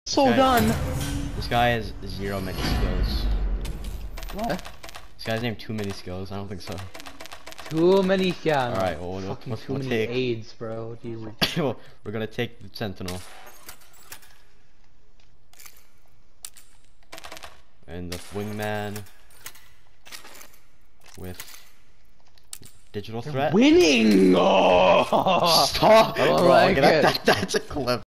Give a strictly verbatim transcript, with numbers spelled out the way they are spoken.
So guy, done. This guy has zero many skills. What? This guy's named Too Many Skills. I don't think so. Too many, yeah. All right, well, we'll, Fucking we'll, too we'll many take. AIDS, bro. Jesus. Well, we're gonna take the Sentinel. And the Wingman with Digital Threat. Winning! Oh! Stop! I don't Bro, like okay, that, it. that, that's a clip.